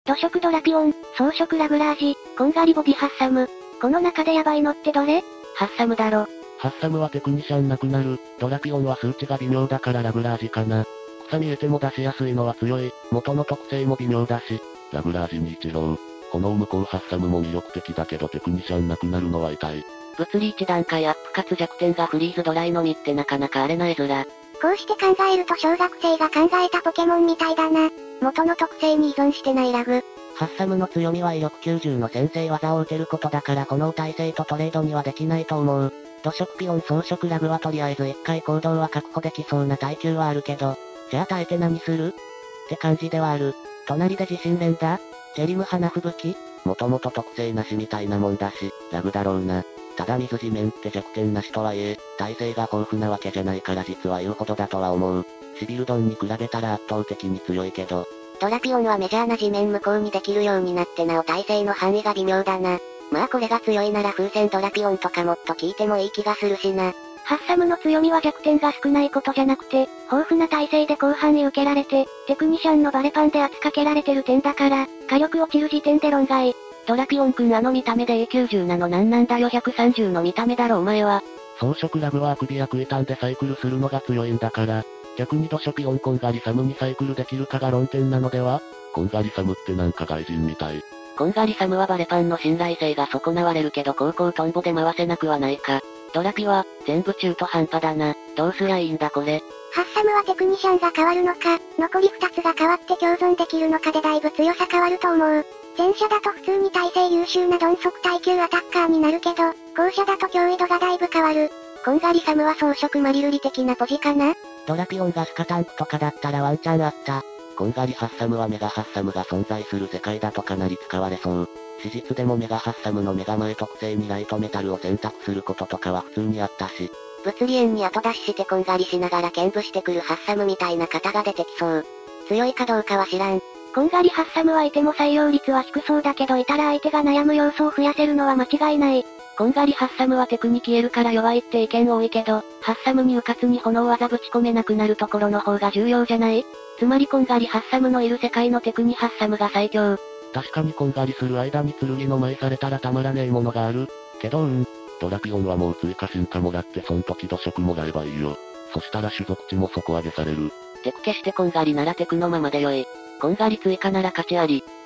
土色ドラピオン、装飾ラグラージ、こんがりボビハッサム。この中でヤバいのってどれ？ハッサムだろ。 ハッサムはテクニシャンなくなる、ドラピオンは数値が微妙だからラグラージかな。草見えても出しやすいのは強い、元の特性も微妙だし、ラグラージに一浪。炎無効ハッサムも魅力的だけどテクニシャンなくなるのは痛い。 物理1段階アップかつ弱点がフリーズドライのみってなかなか荒れないずら。 こうして考えると小学生が考えたポケモンみたいだな。元の特性に依存してないラグ。 ハッサムの強みは威力90の先制技を打てることだから炎耐性とトレードにはできないと思う。土色ピオン装飾ラグはとりあえず1回行動は確保できそうな耐久はあるけど、じゃあ耐えて何するって感じではある。隣で自信連打チェリム花吹雪もともと特性なしみたいなもんだし、ラグだろうな。ただ水地面って弱点なしとはいえ、耐性が豊富なわけじゃないから実は言うほどだとは思う。シビルドンに比べたら圧倒的に強いけど。 ドラピオンはメジャーな地面無効にできるようになってなお耐性の範囲が微妙だな。まあこれが強いなら風船ドラピオンとかもっと効いてもいい気がするしな。ハッサムの強みは弱点が少ないことじゃなくて、豊富な耐性で広範囲受けられて、テクニシャンのバレパンで圧かけられてる点だから、火力落ちる時点で論外。 ドラピオンくんあの見た目で A90 なのなんだよ130の見た目だろお前は。 装飾ラグはあくびやクエタンでサイクルするのが強いんだから、逆に土色ピオンこんがりサムにサイクルできるかが論点なのでは？こんがりサムってなんか外人みたい。 こんがりサムはバレパンの信頼性が損なわれるけど高校トンボで回せなくはないか。ドラピは、全部中途半端だな。どうすりゃいいんだこれ。 ハッサムはテクニシャンが変わるのか、残り2つが変わって共存できるのかでだいぶ強さ変わると思う。前者だと普通に耐性優秀な鈍速耐久アタッカーになるけど、後者だと脅威度がだいぶ変わる。こんがりサムは装飾マリルリ的なポジかな？ ドラピオンがスカタンクとかだったらワンチャンあった。 こんがりハッサムはメガハッサムが存在する世界だとかなり使われそう。史実でもメガハッサムのメガ前特性にライトメタルを選択することとかは普通にあったし。 物理円に後出ししてこんがりしながら剣舞してくるハッサムみたいな型が出てきそう。強いかどうかは知らん。こんがりハッサムはいても採用率は低そうだけどいたら相手が悩む要素を増やせるのは間違いない。 こんがりハッサムはテクに消えるから弱いって意見多いけど、ハッサムにうかつに炎技ぶち込めなくなるところの方が重要じゃない？つまりこんがりハッサムのいる世界のテクにハッサムが最強。 確かにこんがりする間に剣の舞されたらたまらねえものがある。けどドラピオンはもう追加進化もらってそん時土色もらえばいいよ。そしたら種族値も底上げされる。 テク消してこんがりならテクのままでよい。こんがり追加なら価値あり。